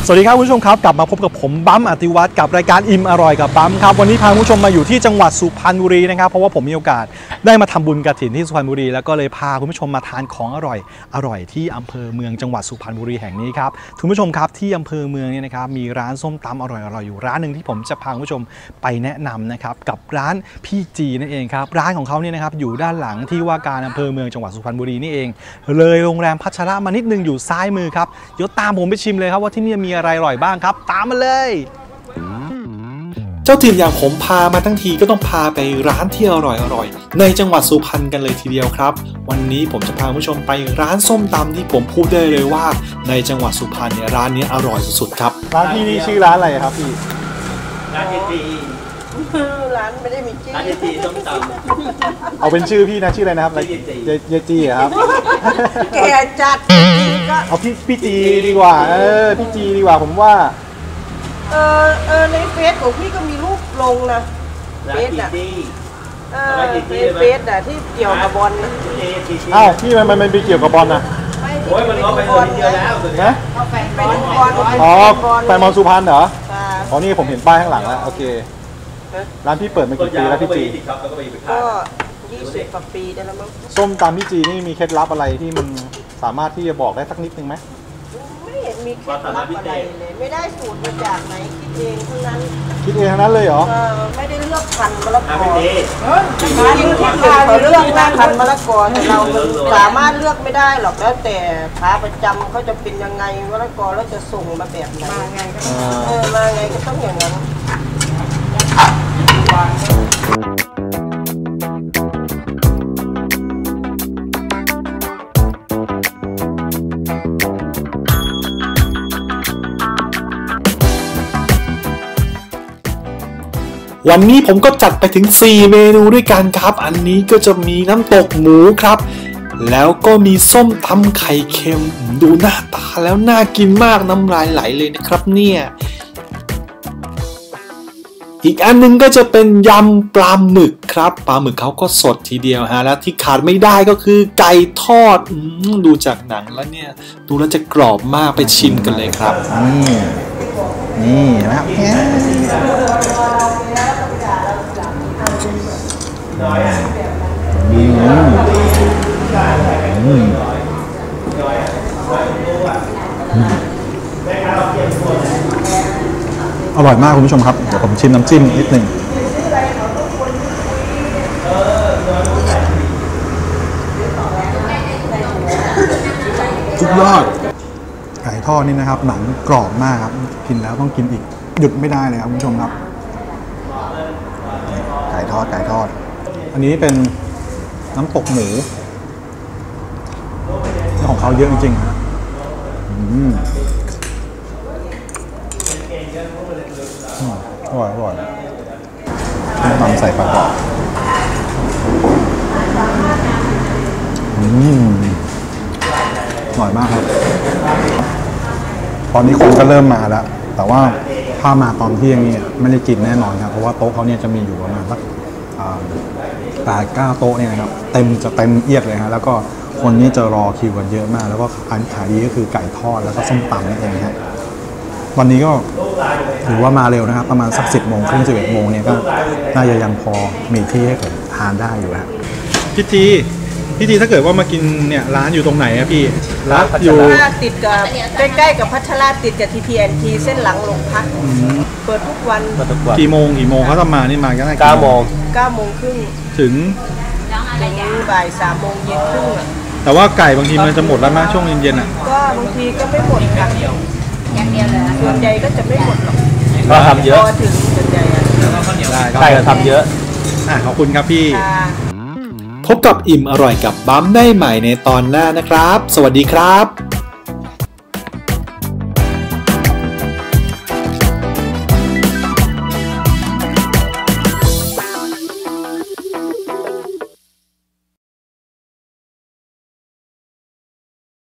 สวัสดีครับคุณผู้ชมครับกลับมาพบกับผมบั๊มอติวัฒน์กับรายการอิ่มอร่อยกับบั๊มครับวันนี้พาคุณผู้ชมมาอยู่ที่จังหวัดสุพรรณบุรีนะครับเพราะว่าผมมีโอกาสได้มาทำบุญกฐินที่สุพรรณบุรีแล้วก็เลยพาคุณผู้ชมมาทานของอร่อยที่อำเภอเมืองจังหวัดสุพรรณบุรีแห่งนี้ครับคุณผู้ชมครับที่อำเภอเมืองเนี่ยนะครับมีร้านส้มตำอร่อยอยู่ร้านหนึ่งที่ผมจะพาคุณผู้ชมไปแนะนำนะครับกับร้านพี่จีนั่นเองครับร้านของเขาเนี่ยนะครับอยู่ด้านหลังที่ว่าการอำเภอเมืองจังหวัดสุพรรณบุรีนี่เองเลยโรงแรมพัชระมานิดนึงอยู่ซ้ายมือครับเดี๋ยวตามผมไปชิมเลยครับว่าที่นี่มีอะไรอร่อยบ้างครับตามมาเลยเจ้าถิ่นอย่างผมพามาทั้งทีก็ต้องพาไปร้านที่อร่อยในจังหวัดสุพรรณกันเลยทีเดียวครับวันนี้ผมจะพาผู้ชมไปร้านส้มตำที่ผมพูดได้เลยว่าในจังหวัดสุพรรณเนี่ยร้านนี้อร่อยสุดๆครับร้านพี่นี่ชื่อร้านอะไรครับพี่ร้านจีร้านไม่ได้มีจีร้านจีส้มตำเอาเป็นชื่อพี่นะชื่ออะไรนะครับเยจีครับแกจัดก็เอาพี่จีดีกว่าพี่จีดีกว่าผมว่าในเฟซของพี่ก็มีรูปลงนะเฟซอ่ะเฟซอ่ะที่เกี่ยวกับบอลนะอ้าวพี่มันไปเกี่ยวกับบอลนะโอ้ยมันไปบอลเดียวแล้วนะไปดูบอลอ๋อแฟนบอลสุพรรณเหรออ๋อนี่ผมเห็นป้ายข้างหลังแล้วโอเคร้านพี่เปิดมากี่ปีแล้วพี่จีก็20 กว่าปีได้แล้วมั้งส้มตำพี่จีนี่มีเคล็ดลับอะไรที่มันสามารถที่จะบอกได้สักนิดนึงไหมไม่เห็นมีเคล็ดลับอะไรเลยไม่ได้สูตรมาจากไหนคิดเองทั้งนั้นเลยเหรอไม่ได้เลือกพันธุ์มะละกอจริงๆที่เขาเลือกพันธุ์มะละกอแต่เราสามารถเลือกไม่ได้หรอกแล้วแต่ขาประจำเขาจะเป็นยังไงมะละกอแล้วจะส่งมาแบบไหนมาไงก็ต้องอย่างนั้นวันนี้ผมก็จัดไปถึง4เมนูด้วยกันครับอันนี้ก็จะมีน้ำตกหมูครับแล้วก็มีส้มตำไข่เค็มดูหน้าตาแล้วน่ากินมากน้ำลายไหลเลยนะครับเนี่ยอีกอันนึงก็จะเป็นยำปลาหมึกครับปลาหมึกเขาก็สดทีเดียวฮะแล้วที่ขาดไม่ได้ก็คือไก่ทอดดูจากหนังแล้วเนี่ยดูแล้วจะกรอบมากไปชิมกันเลยครับนี่นะครับอร่อยมากคุณผู้ชมครับเดี๋ยวผมชิมน้ำจิ้มนิดหนึ่งสุดยอดไก่ทอดนี่นะครับหนังกรอบมากครับกินแล้วต้องกินอีกหยุดไม่ได้เลยครับคุณผู้ชมครับไก่ทอดอันนี้เป็นน้ำตกหมูของเขาเยอะจริงๆครับอร่อยตำใส่ปลากรอบอร่อยมากครับตอนนี้คนก็เริ่มมาแล้วแต่ว่าถ้ามาตอนเที่ยงนี่ไม่ได้กินแน่นอนครับเพราะว่าโต๊ะเขาเนี่ยจะมีอยู่ประมาณสัก8-9 โต๊ะเนี่ยนะครับเต็มเอียดเลยฮะแล้วก็คนนี้จะรอคิวกันเยอะมากแล้วก็ขายดีก็คือไก่ทอดแล้วก็ส้มตำนั่นเองครับวันนี้ก็ถือว่ามาเร็วนะครับประมาณสัก10 โมงครึ่ง11 โมงเนี่ยก็น่าจะยังพอมีที่ให้ผมทานได้อยู่ครับพี่ทีถ้าเกิดว่ามากินเนี่ยร้านอยู่ตรงไหนอะพี่ร้านอยู่ติดกับใกล้ๆกับพัชราติดกับ TPNT เส้นหลังโรงพักเปิดทุกวันกี่โมงเขาจะมานี่มากัน 9 โมงครึ่งถึงบ่าย 3 โมงเย็นครึ่งแต่ว่าไก่บางทีมันจะหมดแล้วนะช่วงเย็นๆอ่ะก็บางทีก็ไม่หมดค่ะอย่างเดียวเลยส่วนใหญ่ก็จะไม่หมดหรอกก็ทำเยอะถึงส่วนใหญ่ไก่ทำเยอะขอบคุณครับพี่พบกับอิ่มอร่อยกับบั๊มได้ใหม่ในตอนหน้านะครับสวัสดีครับ